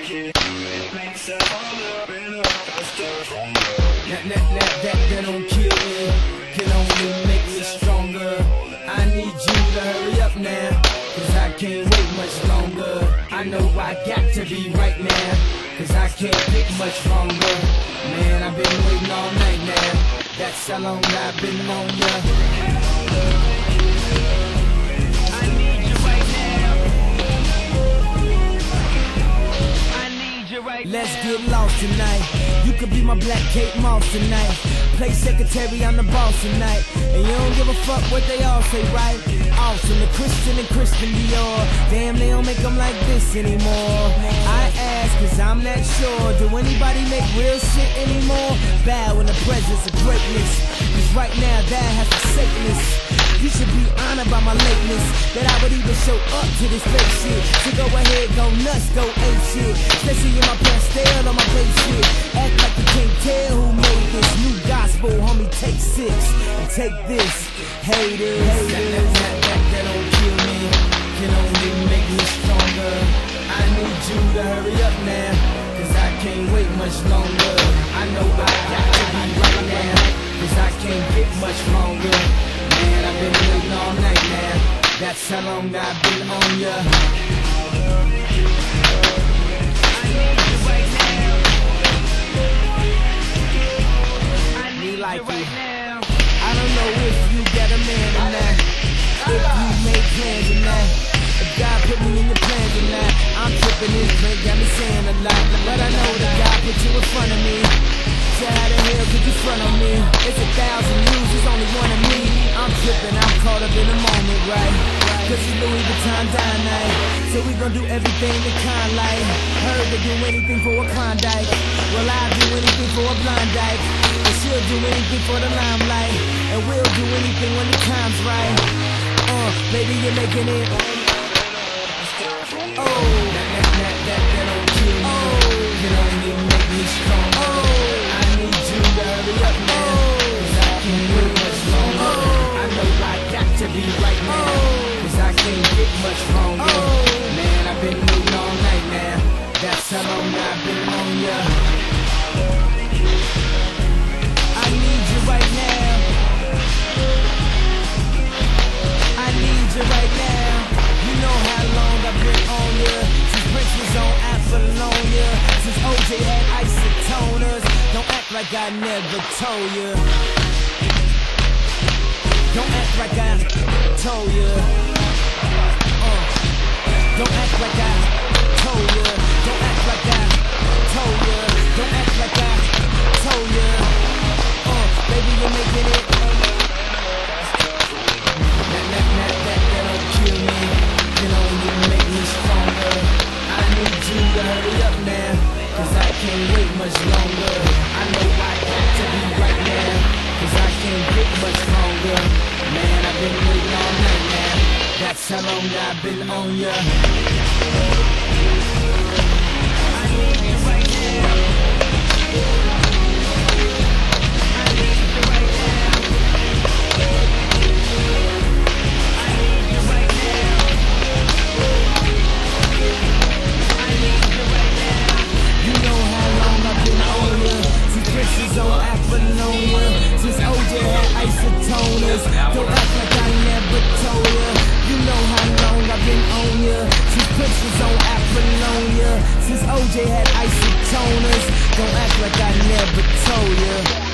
That don't kill me, can only make me stronger. I need you to hurry up now, cause I can't wait much longer. I know I got to be right now, cause I can't get much longer. Man, I've been waiting all night now, that's how long I've been on ya. Let's get lost tonight. You could be my black Kate Moss tonight. Play secretary, I'm the boss tonight. And you don't give a fuck what they all say, right? Awesome, the Christian and Christian Dior. Damn, they don't make them like this anymore. I ask, cause I'm not sure. Do anybody make real shit anymore? Bow in the presence of greatness, cause right now that has a Satanist. You should be honored by my lateness, that I would even show up to this fake shit. So go ahead, go nuts, go ape shit. Especially in my pastel on my plate shit. Act like you can't tell who made this new gospel, homie. Take 6 and take this, haters. That don't kill me, can only make me stronger. I need you to hurry up now, cause I can't wait much longer. I know I got to be right now, cause I can't get much longer. Man, I've been waiting all night now, that's how long I've been on ya. I need you right now, I need like you right now. I don't know if you got a man or not, if you made plans or not, if God put me in your plans or not. I'm tripping, this drink got me saying a lot, but I know that God put you in front of me. So how the hell could you front on me? It's 1,000 views, there's only one of me. I'm tripping, I'm caught up in the moment, right? Cause it's Louis Vuitton dine night, so we gon' do everything the kind like. Heard they do anything for a Klondike, well I'll do anything for a Blondike. And she'll do anything for the limelight, and we'll do anything when the time's right. Baby, you're making it. Oh, that don't kill me, can only make me strong. I need you to hurry up now, cause I can't wait much longer. I know I got to be right now, cause I can't get much longer. Man, I've been waiting all night now, that's how long I've been on ya. I need you right now, I need you right now. You know how long I've been on ya, since Prince was on Apollonia, since OJ had isotoners. Don't act like I never told ya, don't act like I told ya. Don't act like I told ya, don't act like I told ya, don't act like I told ya. Baby, you're making it. That don't kill me, can only make me stronger. I need you to hurry up now, cause I can't wait much longer. I know I got to be right now, cause I can't get much longer. Man, I've been waiting all night now, that's how long I've been on ya. I need you right now, I need you right now, I need you right now, I need you right now. You know how long I've been on ya, since Prince was on Apollonia, since OJ had isotoners. Don't act like I never told ya. You know how long I've been on ya, since Prince was on Apollonia, since OJ had isotoners. Don't act like I never told ya.